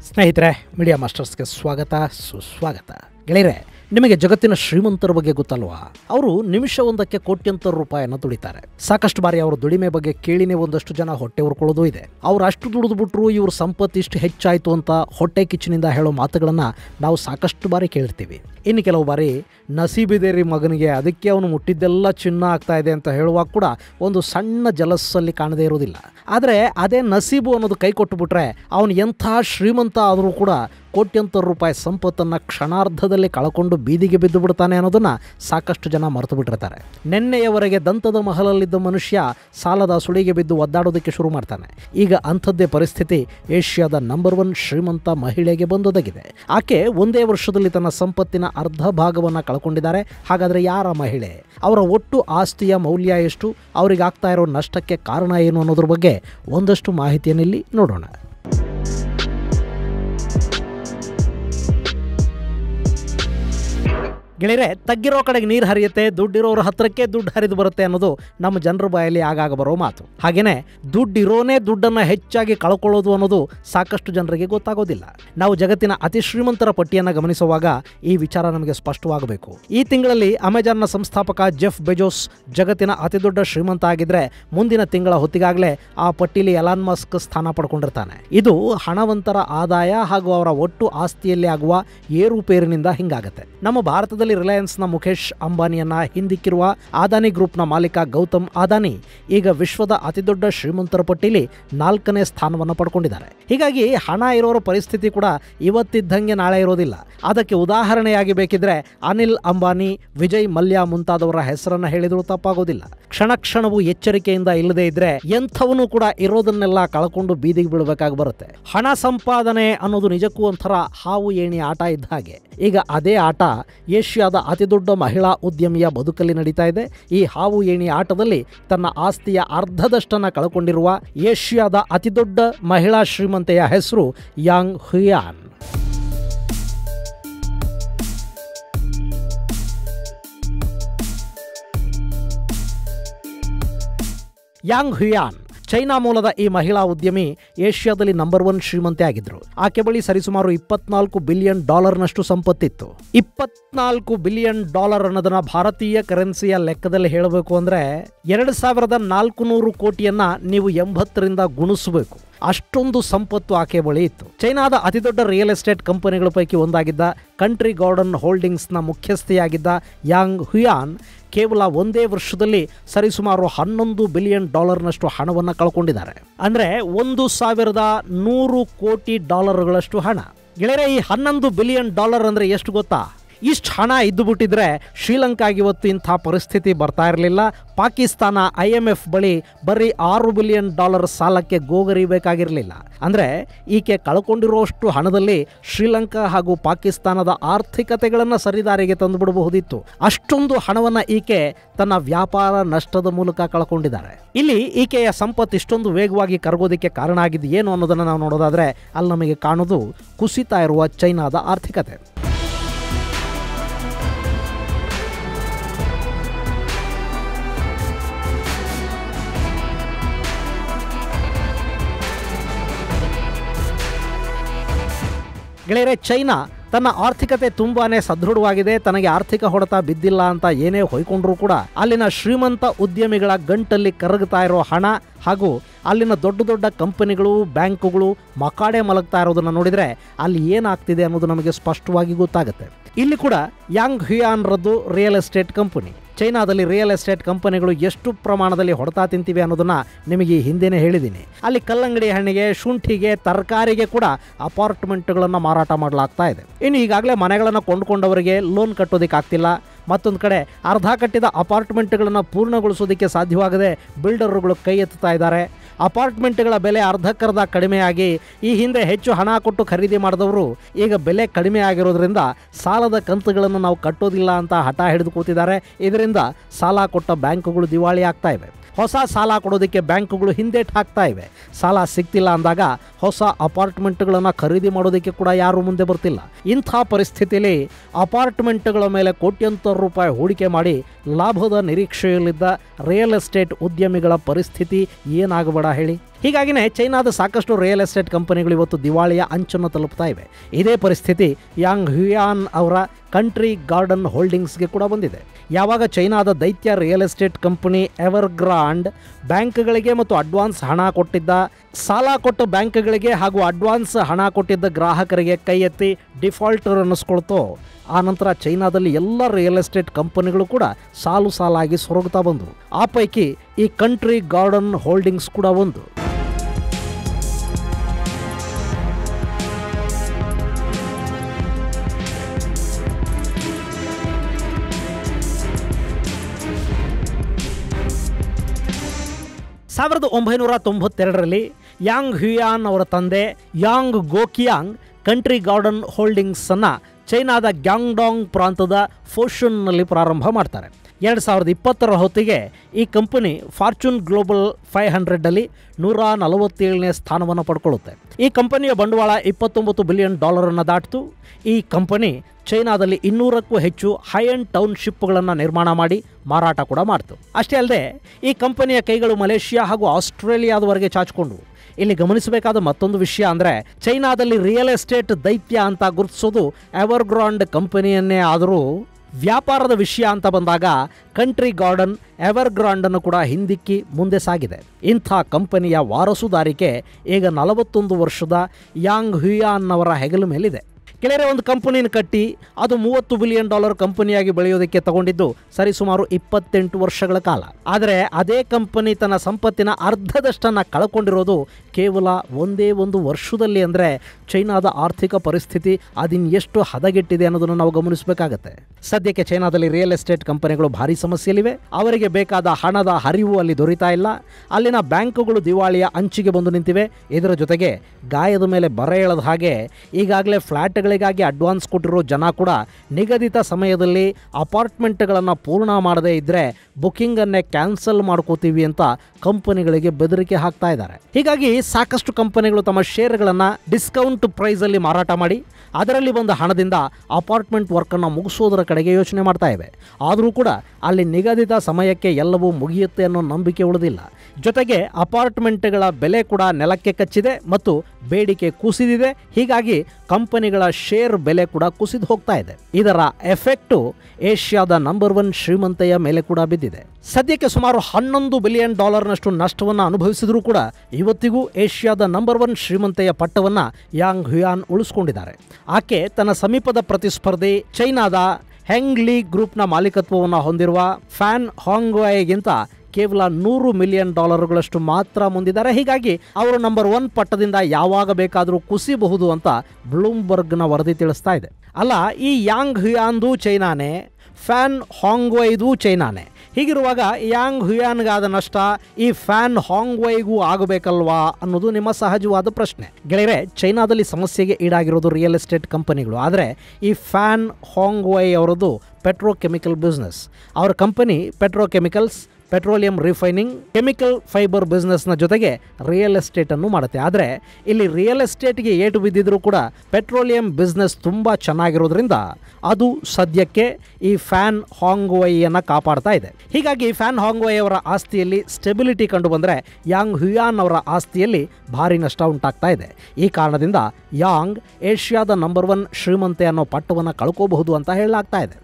ಸ್ನೇಹಿತರೆ, ಮೀಡಿಯಾ ಮಾಸ್ಟರ್ಸ್ಗೆ ಸ್ವಾಗತ ಸುಸ್ವಾಗತ. ಗೆಳೆಯರೆ, ನಿಮಗೆ ಜಗತ್ತಿನ ಶ್ರೀಮಂತರ ಬಗ್ಗೆ ಗೊತ್ತಲ್ವಾ? ಅವರು ನಿಮಿಷವೊಂದಕ್ಕೆ ಕೋಟ್ಯಂತರ ರೂಪಾಯಿಯನ್ನು ದುಡಿತಾರೆ. ಸಾಕಷ್ಟು ಬಾರಿ ಅವರ ದುಡಿಮೆ ಬಗ್ಗೆ ಕೇಳಿನೇ ಒಂದಷ್ಟು ಜನ ಹೊಟ್ಟೆ ಉರ್ಕೊಳ್ಳೋದು ಇದೆ. ಅವ್ರು ಅಷ್ಟು ದುಡಿದ್ಬಿಟ್ರು, ಇವ್ರ ಸಂಪತ್ತು ಇಷ್ಟು ಹೆಚ್ಚಾಯಿತು ಅಂತ ಹೊಟ್ಟೆ ಕಿಚ್ಚಿನಿಂದ ಹೇಳೋ ಮಾತುಗಳನ್ನು ನಾವು ಸಾಕಷ್ಟು ಬಾರಿ ಕೇಳಿರ್ತೀವಿ. ಇನ್ನು ಕೆಲವು ಬಾರಿ ನಸೀಬಿದೆ ರೀ ಮಗನಿಗೆ, ಅದಕ್ಕೆ ಅವನು ಮುಟ್ಟಿದ್ದೆಲ್ಲ ಚಿನ್ನ ಆಗ್ತಾ ಇದೆ ಅಂತ ಹೇಳುವಾಗ ಕೂಡ ಒಂದು ಸಣ್ಣ ಜಲಸ್ಸಲ್ಲಿ ಕಾಣದೇ ಇರೋದಿಲ್ಲ. ಆದರೆ ಅದೇ ನಸೀಬು ಅನ್ನೋದು ಕೈ ಕೊಟ್ಟುಬಿಟ್ರೆ ಅವನು ಎಂಥ ಶ್ರೀಮಂತ ಆದರೂ ಕೂಡ ಕೋಟ್ಯಂತರ ರೂಪಾಯಿ ಸಂಪತ್ತನ್ನು ಕ್ಷಣಾರ್ಧದಲ್ಲಿ ಕಳ್ಕೊಂಡು ಬೀದಿಗೆ ಬಿದ್ದು ಬಿಡ್ತಾನೆ ಅನ್ನೋದನ್ನು ಸಾಕಷ್ಟು ಜನ ಮರೆತು ಬಿಟ್ಟಿರ್ತಾರೆ. ನಿನ್ನೆಯವರೆಗೆ ದಂತದ ಮಹಲಲ್ಲಿದ್ದ ಮನುಷ್ಯ ಸಾಲದ ಸುಳಿಗೆ ಬಿದ್ದು ಒದ್ದಾಡೋದಕ್ಕೆ ಶುರು ಮಾಡ್ತಾನೆ. ಈಗ ಅಂಥದ್ದೇ ಪರಿಸ್ಥಿತಿ ಏಷ್ಯಾದ ನಂಬರ್ 1 ಶ್ರೀಮಂತ ಮಹಿಳೆಗೆ ಬಂದೊದಗಿದೆ. ಆಕೆ ಒಂದೇ ವರ್ಷದಲ್ಲಿ ತನ್ನ ಸಂಪತ್ತಿನ ಅರ್ಧ ಭಾಗವನ್ನು ಕಳ್ಕೊಂಡಿದ್ದಾರೆ. ಹಾಗಾದರೆ ಯಾರ ಮಹಿಳೆ? ಅವರ ಒಟ್ಟು ಆಸ್ತಿಯ ಮೌಲ್ಯ ಎಷ್ಟು? ಅವರಿಗಾಗ್ತಾ ಇರೋ ನಷ್ಟಕ್ಕೆ ಕಾರಣ ಏನು ಅನ್ನೋದ್ರ ಬಗ್ಗೆ ಒಂದಷ್ಟು ಮಾಹಿತಿಯನ್ನು ಇಲ್ಲಿ ನೋಡೋಣ. ಗೆಳೆಯರೆ, ತಗ್ಗಿರೋ ಕಡೆಗೆ ನೀರು ಹರಿಯುತ್ತೆ, ದುಡ್ಡಿರೋರ ಹತ್ರಕ್ಕೆ ದುಡ್ಡು ಹರಿದು ಬರುತ್ತೆ ಅನ್ನೋದು ನಮ್ಮ ಜನರ ಬಾಯಲ್ಲಿ ಆಗಾಗ ಬರೋ ಮಾತು. ಹಾಗೆಯೇ ದುಡ್ಡಿರೋನೇ ದುಡ್ಡನ್ನು ಹೆಚ್ಚಾಗಿ ಕಳ್ಕೊಳ್ಳೋದು ಅನ್ನೋದು ಸಾಕಷ್ಟು ಜನರಿಗೆ ಗೊತ್ತಾಗೋದಿಲ್ಲ. ನಾವು ಜಗತ್ತಿನ ಅತಿ ಶ್ರೀಮಂತರ ಪಟ್ಟಿಯನ್ನು ಗಮನಿಸುವಾಗ ಈ ವಿಚಾರ ನಮಗೆ ಸ್ಪಷ್ಟವಾಗಬೇಕು. ಈ ತಿಂಗಳಲ್ಲಿ ಅಮೆಜಾನ್ನ ಸಂಸ್ಥಾಪಕ ಜೆಫ್ ಬೆಜೋಸ್ ಜಗತ್ತಿನ ಅತಿ ದೊಡ್ಡ ಶ್ರೀಮಂತ ಆಗಿದ್ರೆ, ಮುಂದಿನ ತಿಂಗಳ ಹೊತ್ತಿಗಾಗಲೇ ಆ ಪಟ್ಟಿಯಲ್ಲಿ ಎಲಾನ್ ಮಸ್ಕ್ ಸ್ಥಾನ ಪಡ್ಕೊಂಡಿರ್ತಾನೆ. ಇದು ಹಣವಂತರ ಆದಾಯ ಹಾಗೂ ಅವರ ಒಟ್ಟು ಆಸ್ತಿಯಲ್ಲಿ ಆಗುವ ಏರುಪೇರಿನಿಂದ ಹಿಂಗಾಗತ್ತೆ. ನಮ್ಮ ಭಾರತದಲ್ಲಿ ರಿಲಯನ್ಸ್ನ ಮುಖೇಶ್ ಅಂಬಾನಿಯನ್ನ ಹಿಂದಿಕ್ಕಿರುವ ಅದಾನಿ ಗ್ರೂಪ್ನ ಮಾಲೀಕ ಗೌತಮ್ ಅದಾನಿ ಈಗ ವಿಶ್ವದ ಅತಿದೊಡ್ಡ ಶ್ರೀಮಂತರ ಪಟ್ಟಿಯಲ್ಲಿ 4ನೇ ಸ್ಥಾನವನ್ನು ಪಡ್ಕೊಂಡಿದ್ದಾರೆ. ಹೀಗಾಗಿ ಹಣ ಇರೋರ ಪರಿಸ್ಥಿತಿ ಕೂಡ ಇವತ್ತಿದ್ದಂಗೆ ನಾಳೆ ಇರೋದಿಲ್ಲ. ಅದಕ್ಕೆ ಉದಾಹರಣೆಯಾಗಿ ಬೇಕಿದ್ರೆ ಅನಿಲ್ ಅಂಬಾನಿ, ವಿಜಯ್ ಮಲ್ಯ ಮುಂತಾದವರ ಹೆಸರನ್ನು ಹೇಳಿದರೂ ತಪ್ಪಾಗೋದಿಲ್ಲ. ಕ್ಷಣ ಕ್ಷಣವೂ ಎಚ್ಚರಿಕೆಯಿಂದ ಇಲ್ಲದೆ ಇದ್ರೆ ಎಂಥವನು ಕೂಡ ಇರೋದನ್ನೆಲ್ಲ ಕಳ್ಕೊಂಡು ಬೀದಿಗೆ ಬೀಳಬೇಕಾಗಿ ಬರುತ್ತೆ. ಹಣ ಸಂಪಾದನೆ ಅನ್ನೋದು ನಿಜಕ್ಕೂ ಒಂಥರ ಹಾವು ಏಣಿ ಆಟ ಇದ್ದ ಹಾಗೆ. ಈಗ ಅದೇ ಆಟ ಏಷ್ಯಾದ ಅತಿದೊಡ್ಡ ಮಹಿಳಾ ಉದ್ಯಮಿಯ ಬದುಕಲ್ಲಿ ನಡೀತಾ ಇದೆ. ಈ ಹಾವು ಏಣಿ ಆಟದಲ್ಲಿ ತನ್ನ ಆಸ್ತಿಯ ಅರ್ಧದಷ್ಟನ್ನು ಕಳ್ಕೊಂಡಿರುವ ಏಷ್ಯಾದ ಅತಿದೊಡ್ಡ ಮಹಿಳಾ ಶ್ರೀಮಂತೆಯ ಹೆಸರು Yang Huiyan. Yang Huiyan China ಮೂಲದ ಈ ಮಹಿಳಾ ಉದ್ಯಮಿ ಏಷ್ಯಾದಲ್ಲಿ ನಂಬರ್ 1 ಶ್ರೀಮಂತೆ ಆಗಿದ್ರು. ಆಕೆ ಬಳಿ ಸರಿಸುಮಾರು $24 ಬಿಲಿಯನ್ ಸಂಪತ್ತಿತ್ತು. $24 ಬಿಲಿಯನ್ ಅನ್ನೋದನ್ನ ಭಾರತೀಯ ಕರೆನ್ಸಿಯ ಲೆಕ್ಕದಲ್ಲಿ ಹೇಳಬೇಕು ಅಂದ್ರೆ 2400 ಕೋಟಿಯನ್ನ ನೀವು 80ರಿಂದ ಗುಣಿಸಬೇಕು. ಅಷ್ಟೊಂದು ಸಂಪತ್ತು ಆಕೆ ಬಳಿ ಇತ್ತು. ಚೈನಾದ ಅತಿದೊಡ್ಡ ರಿಯಲ್ ಎಸ್ಟೇಟ್ ಕಂಪನಿಗಳ ಪೈಕಿ ಒಂದಾಗಿದ್ದ ಕಂಟ್ರಿ ಗಾರ್ಡನ್ ಹೋಲ್ಡಿಂಗ್ಸ್ನ ಮುಖ್ಯಸ್ಥೆಯಾಗಿದ್ದ ಯಾಂಗ್ ಹುಯಾನ್ ಕೇವಲ ಒಂದೇ ವರ್ಷದಲ್ಲಿ ಸರಿಸುಮಾರು $11 ಬಿಲಿಯನ್ ಹಣವನ್ನು ಕಳ್ಕೊಂಡಿದ್ದಾರೆ. ಅಂದರೆ $1100 ಕೋಟಿ ಹಣ. ಗೆಳೆಯರೆ, ಈ $11 ಬಿಲಿಯನ್ ಅಂದರೆ ಎಷ್ಟು ಗೊತ್ತಾ? ಇಷ್ಟು ಹಣ ಇದ್ದು ಬಿಟ್ಟಿದ್ರೆ ಶ್ರೀಲಂಕಾಗೆ ಇವತ್ತು ಇಂಥ ಪರಿಸ್ಥಿತಿ ಬರ್ತಾ ಇರಲಿಲ್ಲ. ಪಾಕಿಸ್ತಾನ IMF ಬಳಿ ಬರೀ $6 ಬಿಲಿಯನ್ ಸಾಲಕ್ಕೆ ಗೋಗರಿಬೇಕಾಗಿರಲಿಲ್ಲ. ಅಂದರೆ ಈಕೆ ಕಳ್ಕೊಂಡಿರೋಷ್ಟು ಹಣದಲ್ಲಿ ಶ್ರೀಲಂಕಾ ಹಾಗೂ ಪಾಕಿಸ್ತಾನದ ಆರ್ಥಿಕತೆಗಳನ್ನು ಸರಿದಾರಿಗೆ ತಂದುಬಿಡಬಹುದಿತ್ತು. ಅಷ್ಟೊಂದು ಹಣವನ್ನು ಈಕೆ ತನ್ನ ವ್ಯಾಪಾರ ನಷ್ಟದ ಮೂಲಕ ಕಳ್ಕೊಂಡಿದ್ದಾರೆ. ಇಲ್ಲಿ ಈಕೆಯ ಸಂಪತ್ತು ಇಷ್ಟೊಂದು ವೇಗವಾಗಿ ಕರಗೋದಕ್ಕೆ ಕಾರಣ ಆಗಿದ್ದು ಏನು ಅನ್ನೋದನ್ನು ನಾವು ನೋಡೋದಾದರೆ ಅಲ್ಲಿ ನಮಗೆ ಕಾಣೋದು ಕುಸಿತಾ ಇರುವ ಚೈನಾದ ಆರ್ಥಿಕತೆ. ಗೆಳೆಯರೆ, ಚೈನಾ ತನ್ನ ಆರ್ಥಿಕತೆ ತುಂಬಾನೇ ಸದೃಢವಾಗಿದೆ. ತನಗೆ ಆರ್ಥಿಕ ಹೊಡೆತ ಬಿದ್ದಿಲ್ಲ ಅಂತ ಏನೇ ಹೊಯ್ಕೊಂಡ್ರೂ ಕೂಡ ಅಲ್ಲಿನ ಶ್ರೀಮಂತ ಉದ್ಯಮಿಗಳ ಗಂಟಲ್ಲಿ ಕರಗ್ತಾ ಇರೋ ಹಣ ಹಾಗೂ ಅಲ್ಲಿನ ದೊಡ್ಡ ದೊಡ್ಡ ಕಂಪನಿಗಳು, ಬ್ಯಾಂಕುಗಳು ಮಕಾಡೆ ಮಲಗ್ತಾ ಇರೋದನ್ನು ನೋಡಿದರೆ ಅಲ್ಲಿ ಏನಾಗ್ತಿದೆ ಅನ್ನೋದು ನಮಗೆ ಸ್ಪಷ್ಟವಾಗಿ ಗೊತ್ತಾಗುತ್ತೆ. ಇಲ್ಲಿ ಕೂಡ ಯಾಂಗ್ ಹುಯಾನ್ರದ್ದು ರಿಯಲ್ ಎಸ್ಟೇಟ್ ಕಂಪನಿ. ಚೈನಾದಲ್ಲಿ ರಿಯಲ್ ಎಸ್ಟೇಟ್ ಕಂಪನಿಗಳು ಎಷ್ಟು ಪ್ರಮಾಣದಲ್ಲಿ ಹೊಡೆತ ತಿಂತಿವೆ ಅನ್ನೋದನ್ನು ನಿಮಗೆ ಹಿಂದೆನೇ ಹೇಳಿದ್ದೀನಿ. ಅಲ್ಲಿ ಕಲ್ಲಂಗಡಿ ಹಣ್ಣಿಗೆ, ಶುಂಠಿಗೆ, ತರಕಾರಿಗೆ ಕೂಡ ಅಪಾರ್ಟ್ಮೆಂಟ್ಗಳನ್ನು ಮಾರಾಟ ಮಾಡಲಾಗ್ತಾ ಇದೆ. ಇನ್ನು ಈಗಾಗಲೇ ಮನೆಗಳನ್ನು ಕೊಂಡುಕೊಂಡವರಿಗೆ ಲೋನ್ ಕಟ್ಟೋದಕ್ಕಾಗ್ತಿಲ್ಲ. ಮತ್ತೊಂದು ಕಡೆ ಅರ್ಧ ಕಟ್ಟಿದ ಅಪಾರ್ಟ್ಮೆಂಟ್ಗಳನ್ನು ಪೂರ್ಣಗೊಳಿಸೋದಕ್ಕೆ ಸಾಧ್ಯವಾಗದೆ ಬಿಲ್ಡರ್ಗಳು ಕೈ ಎತ್ತುತ್ತಾ ಇದ್ದಾರೆ. ಅಪಾರ್ಟ್ಮೆಂಟ್ಗಳ ಬೆಲೆ ಅರ್ಧಕ್ಕರ್ಧ ಕಡಿಮೆಯಾಗಿ ಈ ಹಿಂದೆ ಹೆಚ್ಚು ಹಣ ಕೊಟ್ಟು ಖರೀದಿ ಮಾಡಿದವರು ಈಗ ಬೆಲೆ ಕಡಿಮೆ ಆಗಿರೋದ್ರಿಂದ ಸಾಲದ ಕಂತುಗಳನ್ನು ನಾವು ಕಟ್ಟೋದಿಲ್ಲ ಅಂತ ಹಠ ಹಿಡಿದು ಕೂತಿದ್ದಾರೆ. ಇದರಿಂದ ಸಾಲ ಕೊಟ್ಟ ಬ್ಯಾಂಕುಗಳು ದಿವಾಳಿ ಆಗ್ತಾ ಇವೆ. ಹೊಸ ಸಾಲ ಕೊಡೋದಕ್ಕೆ ಬ್ಯಾಂಕುಗಳು ಹಿಂದೇಟು ಹಾಕ್ತಾ ಇವೆ. ಸಾಲ ಸಿಗ್ತಿಲ್ಲ ಅಂದಾಗ ಹೊಸ ಅಪಾರ್ಟ್ಮೆಂಟ್ಗಳನ್ನು ಖರೀದಿ ಮಾಡೋದಕ್ಕೆ ಕೂಡ ಯಾರು ಮುಂದೆ ಬರ್ತಿಲ್ಲ. ಇಂಥ ಪರಿಸ್ಥಿತಿಯಲ್ಲಿ ಅಪಾರ್ಟ್ಮೆಂಟ್ಗಳ ಮೇಲೆ ಕೋಟ್ಯಂತರ ರೂಪಾಯಿ ಹೂಡಿಕೆ ಮಾಡಿ ಲಾಭದ ನಿರೀಕ್ಷೆಯಲ್ಲಿದ್ದ ರಿಯಲ್ ಎಸ್ಟೇಟ್ ಉದ್ಯಮಿಗಳ ಪರಿಸ್ಥಿತಿ ಏನಾಗಬೇಡ ಹೇಳಿ. ಹೀಗಾಗಿನೇ ಚೈನಾದ ಸಾಕಷ್ಟು ರಿಯಲ್ ಎಸ್ಟೇಟ್ ಕಂಪನಿಗಳು ಇವತ್ತು ದಿವಾಳಿಯ ಅಂಚನ್ನು ತಲುಪ್ತಾ ಇವೆ. ಇದೇ ಪರಿಸ್ಥಿತಿ ಯಾಂಗ್ ಹ್ಯುಯಾನ್ ಅವರ ಕಂಟ್ರಿ ಗಾರ್ಡನ್ ಹೋಲ್ಡಿಂಗ್ಸ್ಗೆ ಕೂಡ ಬಂದಿದೆ. ಯಾವಾಗ ಚೈನಾದ ದೈತ್ಯ ರಿಯಲ್ ಎಸ್ಟೇಟ್ ಕಂಪನಿ ಎವರ್ಗ್ರಾಂಡ್ ಬ್ಯಾಂಕ್ಗಳಿಗೆ ಮತ್ತು ಅಡ್ವಾನ್ಸ್ ಹಣ ಕೊಟ್ಟಿದ್ದ ಸಾಲ ಕೊಟ್ಟ ಬ್ಯಾಂಕ್ಗಳಿಗೆ ಹಾಗೂ ಅಡ್ವಾನ್ಸ್ ಹಣ ಕೊಟ್ಟಿದ್ದ ಗ್ರಾಹಕರಿಗೆ ಕೈ ಎತ್ತಿ ಡಿಫಾಲ್ಟರ್ ಅನ್ನಿಸ್ಕೊಳ್ತೋ, ಆ ನಂತರ ಚೈನಾದಲ್ಲಿ ಎಲ್ಲ ರಿಯಲ್ ಎಸ್ಟೇಟ್ ಕಂಪನಿಗಳು ಕೂಡ ಸಾಲು ಸಾಲಾಗಿ ಸೊರಗುತ್ತಾ ಬಂದವು. ಆ ಪೈಕಿ ಈ ಕಂಟ್ರಿ ಗಾರ್ಡನ್ ಹೋಲ್ಡಿಂಗ್ಸ್ ಕೂಡ ಒಂದು. ಸಾವಿರದ 1992ರಲ್ಲಿ ಯಾಂಗ್ ಹ್ಯುಯಾನ್ ಅವರ ತಂದೆ ಯಾಂಗ್ ಗೋಕಿಯಾಂಗ್ ಕಂಟ್ರಿ ಗಾರ್ಡನ್ ಹೋಲ್ಡಿಂಗ್ಸನ್ನು ಚೈನಾದ ಗ್ಯಾಂಗ್ಡಾಂಗ್ ಪ್ರಾಂತದ ಫೋಷನ್ನಲ್ಲಿ ಪ್ರಾರಂಭ ಮಾಡ್ತಾರೆ. 2020ರ ಹೊತ್ತಿಗೆ ಈ ಕಂಪನಿ ಫಾರ್ಚೂನ್ ಗ್ಲೋಬಲ್ 500ಲ್ಲಿ 147ನೇ ಸ್ಥಾನವನ್ನು ಪಡ್ಕೊಳ್ಳುತ್ತೆ. ಈ ಕಂಪನಿಯ ಬಂಡವಾಳ $29 ಬಿಲಿಯನ್ ದಾಟಿತು. ಈ ಕಂಪನಿ ಚೈನಾದಲ್ಲಿ 200ಕ್ಕೂ ಹೆಚ್ಚು ಹೈ ಎಂಡ್ ಟೌನ್ಶಿಪ್ಗಳನ್ನು ನಿರ್ಮಾಣ ಮಾಡಿ ಮಾರಾಟ ಕೂಡ ಮಾಡ್ತು. ಅಷ್ಟೇ ಅಲ್ಲದೆ ಈ ಕಂಪನಿಯ ಕೈಗಳು ಮಲೇಷಿಯಾ ಹಾಗೂ ಆಸ್ಟ್ರೇಲಿಯಾದವರೆಗೆ ಚಾಚಿಕೊಂಡವು. ಇಲ್ಲಿ ಗಮನಿಸಬೇಕಾದ ಮತ್ತೊಂದು ವಿಷಯ ಅಂದರೆ, ಚೈನಾದಲ್ಲಿ ರಿಯಲ್ ಎಸ್ಟೇಟ್ ದೈತ್ಯ ಅಂತ ಗುರುತಿಸೋದು ಎವರ್ಗ್ರಾಂಡ್ ಕಂಪನಿಯನ್ನೇ ಆದರೂ ವ್ಯಾಪಾರದ ವಿಷಯ ಅಂತ ಬಂದಾಗ ಕಂಟ್ರಿ ಗಾರ್ಡನ್ ಎವರ್ಗ್ರಾಂಡನ್ನು ಕೂಡ ಹಿಂದಿಕ್ಕಿ ಮುಂದೆ ಸಾಗಿದೆ. ಇಂಥ ಕಂಪನಿಯ ವಾರಸುದಾರಿಕೆ ಈಗ 41 ವರ್ಷದ ಯಾಂಗ್ ಹ್ಯುಯಾನ್ ಅವರ ಹೆಗಲ ಮೇಲಿದೆ. ಕೆಳಗೆ ಒಂದು ಕಂಪನಿನ ಕಟ್ಟಿ ಅದು $30 ಬಿಲಿಯನ್ ಕಂಪನಿಯಾಗಿ ಬೆಳೆಯೋದಕ್ಕೆ ತಗೊಂಡಿದ್ದು ಸರಿಸುಮಾರು 28 ವರ್ಷಗಳ ಕಾಲ. ಆದರೆ ಅದೇ ಕಂಪನಿ ತನ್ನ ಸಂಪತ್ತಿನ ಅರ್ಧದಷ್ಟನ್ನು ಕಳ್ಕೊಂಡಿರೋದು ಕೇವಲ ಒಂದೇ ಒಂದು ವರ್ಷದಲ್ಲಿ. ಅಂದರೆ ಚೈನಾದ ಆರ್ಥಿಕ ಪರಿಸ್ಥಿತಿ ಅದಿನ್ನೆಷ್ಟು ಹದಗೆಟ್ಟಿದೆ ಅನ್ನೋದನ್ನು ನಾವು ಗಮನಿಸಬೇಕಾಗತ್ತೆ. ಸದ್ಯಕ್ಕೆ ಚೈನಾದಲ್ಲಿ ರಿಯಲ್ ಎಸ್ಟೇಟ್ ಕಂಪನಿಗಳು ಭಾರಿ ಸಮಸ್ಯೆಯಲ್ಲಿವೆ. ಅವರಿಗೆ ಬೇಕಾದ ಹಣದ ಹರಿವು ಅಲ್ಲಿ ದೊರೀತಾ ಇಲ್ಲ. ಅಲ್ಲಿನ ಬ್ಯಾಂಕುಗಳು ದಿವಾಳಿಯ ಅಂಚಿಗೆ ಬಂದು ನಿಂತಿವೆ. ಇದರ ಜೊತೆಗೆ ಗಾಯದ ಮೇಲೆ ಬರ ಎಳೆದ ಹಾಗೆ ಈಗಾಗಲೇ ಫ್ಲ್ಯಾಟ್ಗಳಿಗಾಗಿ ಅಡ್ವಾನ್ಸ್ ಕೊಟ್ಟಿರೋ ಜನ ಕೂಡ ನಿಗದಿತ ಸಮಯದಲ್ಲಿ ಅಪಾರ್ಟ್ಮೆಂಟ್ಗಳನ್ನು ಪೂರ್ಣ ಮಾಡದೇ ಇದ್ದರೆ ಬುಕ್ಕಿಂಗನ್ನೇ ಕ್ಯಾನ್ಸಲ್ ಮಾಡ್ಕೋತೀವಿ ಅಂತ ಕಂಪನಿಗಳಿಗೆ ಬೆದರಿಕೆ ಹಾಕ್ತಾ ಇದ್ದಾರೆ. ಹೀಗಾಗಿ ಸಾಕಷ್ಟು ಕಂಪನಿಗಳು ತಮ್ಮ ಶೇರ್ಗಳನ್ನು ಡಿಸ್ಕೌಂಟ್ ಪ್ರೈಸಲ್ಲಿ ಮಾರಾಟ ಮಾಡಿ ಅದರಲ್ಲಿ ಬಂದ ಹಣದಿಂದ ಅಪಾರ್ಟ್ಮೆಂಟ್ ವರ್ಕನ್ನು ಮುಗಿಸೋದರ ಕಡೆಗೆ ಯೋಚನೆ ಮಾಡ್ತಾ ಇವೆ. ಆದರೂ ಕೂಡ ಅಲ್ಲಿ ನಿಗದಿತ ಸಮಯಕ್ಕೆ ಎಲ್ಲವೂ ಮುಗಿಯುತ್ತೆ ಅನ್ನೋ ನಂಬಿಕೆ ಉಳಿದಿಲ್ಲ. ಜೊತೆಗೆ ಅಪಾರ್ಟ್ಮೆಂಟ್ಗಳ ಬೆಲೆ ಕೂಡ ನೆಲಕ್ಕೆ ಕಚ್ಚಿದೆ ಮತ್ತು ಬೇಡಿಕೆ ಕುಸಿದಿದೆ. ಹೀಗಾಗಿ ಕಂಪನಿಗಳ ಶೇರ್ ಬೆಲೆ ಕೂಡ ಕುಸಿದು ಹೋಗ್ತಾ ಇದೆ. ಇದರ ಎಫೆಕ್ಟು ಏಷ್ಯಾದ ನಂಬರ್ 1 ಶ್ರೀಮಂತೆಯ ಮೇಲೆ ಕೂಡ ಬಿದ್ದಿದೆ. ಸದ್ಯಕ್ಕೆ ಸುಮಾರು $11 ಬಿಲಿಯನ್ ನಷ್ಟವನ್ನು ಅನುಭವಿಸಿದರೂ ಕೂಡ ಇವತ್ತಿಗೂ ಏಷ್ಯಾದ ನಂಬರ್ 1 ಶ್ರೀಮಂತೆಯ ಪಟ್ಟವನ್ನು ಯಾಂಗ್ ಹ್ಯುಯಾನ್ ಉಳಿಸ್ಕೊಂಡಿದ್ದಾರೆ. ಆಕೆ ತನ್ನ ಸಮೀಪದ ಪ್ರತಿಸ್ಪರ್ಧಿ ಚೈನಾದ ಹೆಂಗ್ ಲೀ ಗ್ರೂಪ್ನ ಮಾಲೀಕತ್ವವನ್ನು ಹೊಂದಿರುವ ಫ್ಯಾನ್ ಹಾಂಗ್ವೈಗಿಂತ ಕೇವಲ $100 ಮಿಲಿಯನ್ ಮಾತ್ರ ಮುಂದಿದ್ದಾರೆ. ಹೀಗಾಗಿ ಅವರು ನಂಬರ್ 1 ಪಟ್ಟದಿಂದ ಯಾವಾಗ ಬೇಕಾದರೂ ಕುಸಿಬಹುದು ಅಂತ ಬ್ಲೂಮ್ಬರ್ಗ್ನ ವರದಿ ತಿಳಿಸ್ತಾ ಇದೆ. ಅಲ್ಲ, ಈ ಯಾಂಗ್ ಹ್ಯುಯಾನ್ದು ಚೈನಾನೇ, ಫ್ಯಾನ್ ಹಾಂಗ್ವೈದು ಚೈನಾನೇ. ಹೀಗಿರುವಾಗ ಯಾಂಗ್ ಹ್ಯುಯಾನ್ಗಾದ ನಷ್ಟ ಈ ಫ್ಯಾನ್ ಹಾಂಗ್ವೈಗೂ ಆಗಬೇಕಲ್ವಾ ಅನ್ನೋದು ನಿಮ್ಮ ಸಹಜವಾದ ಪ್ರಶ್ನೆ. ಗೆಳೆಯರೆ, ಚೈನಾದಲ್ಲಿ ಸಮಸ್ಯೆಗೆ ಈಡಾಗಿರೋದು ರಿಯಲ್ ಎಸ್ಟೇಟ್ ಕಂಪನಿಗಳು. ಆದರೆ ಈ ಫ್ಯಾನ್ ಹಾಂಗ್ವೈ ಅವರದು ಪೆಟ್ರೋಕೆಮಿಕಲ್ ಬಿಸ್ನೆಸ್. ಅವರ company petrochemicals, petroleum refining, chemical fibre ಬಿಸ್ನೆಸ್ನ ಜೊತೆಗೆ ರಿಯಲ್ ಎಸ್ಟೇಟನ್ನು ಮಾಡುತ್ತೆ. ಆದರೆ ಇಲ್ಲಿ ರಿಯಲ್ ಎಸ್ಟೇಟ್ಗೆ ಏಟು ಬಿದ್ದಿದ್ರೂ ಕೂಡ ಪೆಟ್ರೋಲಿಯಂ ಬಿಸ್ನೆಸ್ ತುಂಬ ಚೆನ್ನಾಗಿರೋದ್ರಿಂದ ಅದು ಸದ್ಯಕ್ಕೆ ಈ ಫ್ಯಾನ್ ಹಾಂಗ್ವೈಯನ್ನು ಕಾಪಾಡ್ತಾ ಇದೆ. ಹೀಗಾಗಿ ಫ್ಯಾನ್ ಹಾಂಗ್ವೈ ಅವರ ಆಸ್ತಿಯಲ್ಲಿ ಸ್ಟೆಬಿಲಿಟಿ ಕಂಡು ಬಂದರೆ ಯಾಂಗ್ ಹ್ಯುಯಾನ್ ಅವರ ಆಸ್ತಿಯಲ್ಲಿ ಭಾರಿ ನಷ್ಟ ಉಂಟಾಗ್ತಾ ಇದೆ. ಈ ಕಾರಣದಿಂದ ಯಾಂಗ್ ಏಷ್ಯಾದ ನಂಬರ್ 1 ಶ್ರೀಮಂತೆ ಅನ್ನೋ ಪಟ್ಟವನ್ನು ಕಳ್ಕೋಬಹುದು ಅಂತ ಹೇಳಲಾಗ್ತಾ ಇದೆ.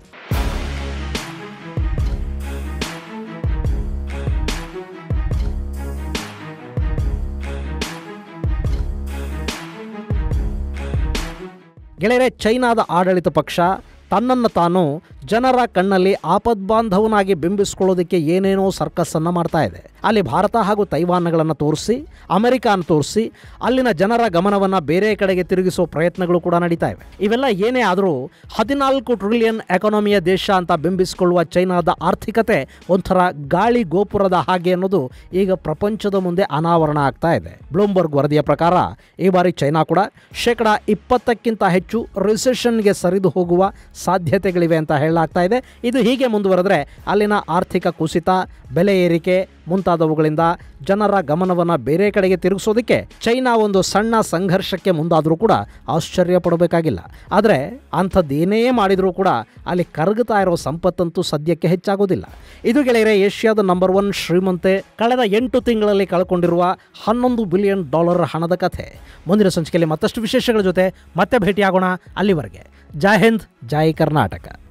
ಗೆಳೆಯರೆ, ಚೈನಾದ ಆಡಳಿತ ಪಕ್ಷ ತನ್ನನ್ನು ತಾನು ಜನರ ಕಣ್ಣಲ್ಲಿ ಆಪದ್ಬಾಂಧವನಾಗಿ ಬಿಂಬಿಸ್ಕೊಳ್ಳೋದಕ್ಕೆ ಏನೇನೋ ಸರ್ಕಸ್ಸನ್ನು ಮಾಡ್ತಾ ಇದೆ. ಅಲ್ಲಿ ಭಾರತ ಹಾಗೂ ತೈವಾನ್ಗಳನ್ನು ತೋರಿಸಿ, ಅಮೆರಿಕಾನ ತೋರಿಸಿ ಅಲ್ಲಿನ ಜನರ ಗಮನವನ್ನು ಬೇರೆ ಕಡೆಗೆ ತಿರುಗಿಸೋ ಪ್ರಯತ್ನಗಳು ಕೂಡ ನಡೀತಾ ಇವೆ. ಇವೆಲ್ಲ ಏನೇ ಆದರೂ 14 ಟ್ರಿಲಿಯನ್ ಎಕಾನಮಿಯ ದೇಶ ಅಂತ ಬಿಂಬಿಸಿಕೊಳ್ಳುವ ಚೈನಾದ ಆರ್ಥಿಕತೆ ಒಂಥರ ಗಾಳಿ ಗೋಪುರದ ಹಾಗೆ ಅನ್ನೋದು ಈಗ ಪ್ರಪಂಚದ ಮುಂದೆ ಅನಾವರಣ ಆಗ್ತಾ ಇದೆ. ಬ್ಲೂಮ್ಬರ್ಗ್ ವರದಿಯ ಪ್ರಕಾರ ಈ ಬಾರಿ ಚೈನಾ ಕೂಡ 20% ಹೆಚ್ಚು ರಿಸೆಷನ್ಗೆ ಸರಿದು ಹೋಗುವ ಸಾಧ್ಯತೆಗಳಿವೆ ಅಂತ ಹೇಳಿ ಹೇಳಲಾಗ್ತಾ ಇದೆ. ಇದು ಹೀಗೆ ಮುಂದುವರೆದರೆ ಅಲ್ಲಿನ ಆರ್ಥಿಕ ಕುಸಿತ, ಬೆಲೆ ಏರಿಕೆ ಮುಂತಾದವುಗಳಿಂದ ಜನರ ಗಮನವನ್ನು ಬೇರೆ ಕಡೆಗೆ ತಿರುಗಿಸೋದಕ್ಕೆ ಚೈನಾ ಒಂದು ಸಣ್ಣ ಸಂಘರ್ಷಕ್ಕೆ ಮುಂದಾದರೂ ಕೂಡ ಆಶ್ಚರ್ಯ ಪಡಬೇಕಾಗಿಲ್ಲ. ಆದರೆ ಅಂಥದ್ದೇನೇ ಮಾಡಿದರೂ ಕೂಡ ಅಲ್ಲಿ ಕರಗುತ್ತಾ ಇರೋ ಸಂಪತ್ತಂತೂ ಸದ್ಯಕ್ಕೆ ಹೆಚ್ಚಾಗೋದಿಲ್ಲ. ಇದು ಗೆಳೆಯರೆ ಏಷ್ಯಾದ ನಂಬರ್ 1 ಶ್ರೀಮಂತೆ ಕಳೆದ 8 ತಿಂಗಳಲ್ಲಿ ಕಳ್ಕೊಂಡಿರುವ $11 ಬಿಲಿಯನ್ ಹಣದ ಕಥೆ. ಮುಂದಿನ ಸಂಚಿಕೆಯಲ್ಲಿ ಮತ್ತಷ್ಟು ವಿಶೇಷಗಳ ಜೊತೆ ಮತ್ತೆ ಭೇಟಿಯಾಗೋಣ. ಅಲ್ಲಿವರೆಗೆ ಜೈ ಹಿಂದ್, ಜೈ ಕರ್ನಾಟಕ.